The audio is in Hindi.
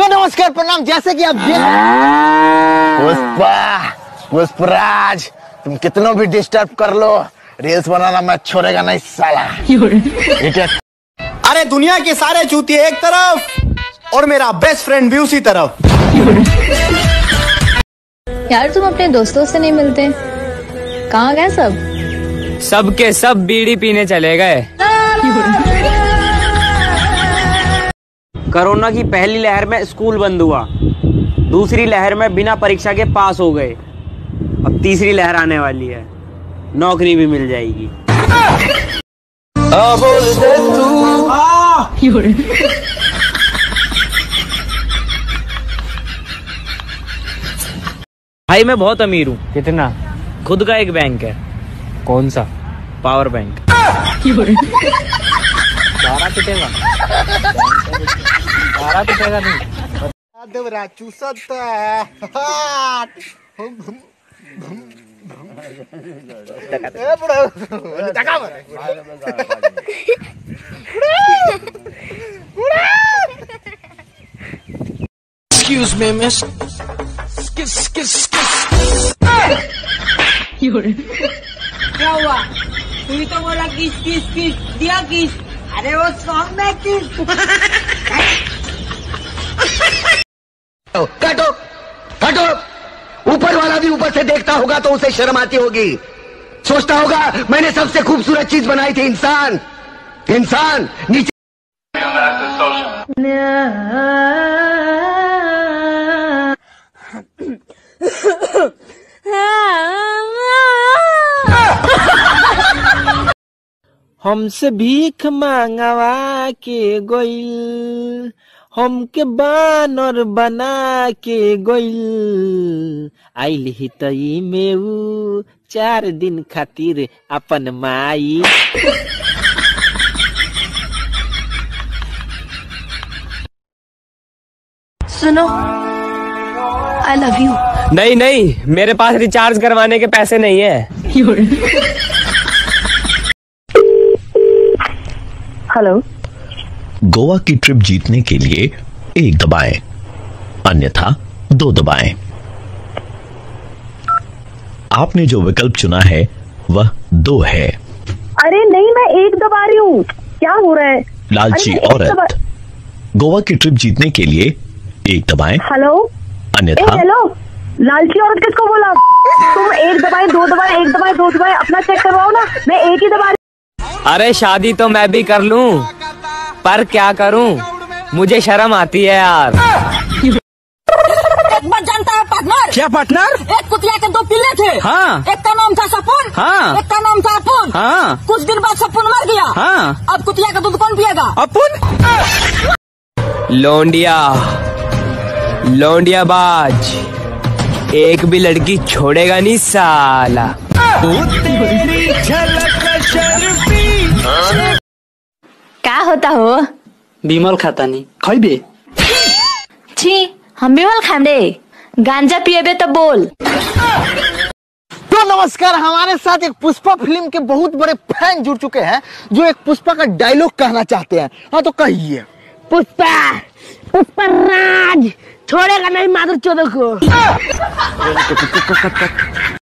तो नमस्कार प्रणाम। जैसे कि आप पुष्पराज, तुम कितना भी डिस्टर्ब कर लो, रील्स बनाना मैं छोड़ेगा नहीं साला। अरे दुनिया के सारे चूतिए एक तरफ और मेरा बेस्ट फ्रेंड भी उसी तरफ। यार तुम अपने दोस्तों से नहीं मिलते, कहाँ गए सब? सब के सब बीड़ी पीने चले गए। कोरोना की पहली लहर में स्कूल बंद हुआ, दूसरी लहर में बिना परीक्षा के पास हो गए, अब तीसरी लहर आने वाली है, नौकरी भी मिल जाएगी। भाई मैं बहुत अमीर हूँ। कितना? खुद का एक बैंक है। कौन सा? Power bank. बारह पिटेगा नहीं। Excuse me, miss. क्या हुआ? तू तो बोला किस किस किस दिया किस। अरे वो सॉन्ग में किस। काटो काटो। ऊपर वाला भी ऊपर से देखता होगा तो उसे शर्म आती होगी, सोचता होगा मैंने सबसे खूबसूरत चीज बनाई थी, इंसान। इंसान नीचे हमसे भीख मांगवा के गोइल, हमके बानर बना के गोइल, आइल ही तई में ऊ 4 दिन खातिर अपन माई। सुनो, आई लव यू। नहीं नहीं, मेरे पास रिचार्ज करवाने के पैसे नहीं है। हेलो। गोवा की ट्रिप जीतने के लिए 1 दबाएं, अन्यथा 2 दबाएं। आपने जो विकल्प चुना है वह 2 है। अरे नहीं, मैं 1 दबा रही हूँ, क्या हो रहा है? लालची औरत, गोवा की ट्रिप जीतने के लिए 1 दबाएं। हेलो। अन्यथा। हेलो, लालची औरत किसको बोला? तुम 1 दबाए 2 दबाए 1 दबाए 2 दबाए, अपना चेक करवाओ ना, मैं 1 ही दबा। अरे शादी तो मैं भी कर लूं, पर क्या करूं, मुझे शर्म आती है यार। एक बार जानता है पार्टनर? क्या पार्टनर? एक कुतिया के 2 पिल्ले थे। हाँ। एक का नाम था सपून। हाँ। एक का नाम था अपुन। हाँ। कुछ दिन बाद सपून मर गया। हाँ। अब कुतिया का दूध कौन पिएगा? अपुन। लौंडिया, लौंडिया बाज, एक भी लड़की छोड़ेगा नहीं साला। क्या होता हो? बिमल खाता नहीं खैबे? छी, हम बिमल खाम रे, गांजा पिएबे तो बोल। तो नमस्कार, हमारे साथ एक पुष्पा फिल्म के बहुत बड़े फैन जुड़ चुके हैं जो एक पुष्पा का डायलॉग कहना चाहते हैं। हाँ तो कहिए। पुष्पराज छोड़ेगा नहीं मादर चोदों को।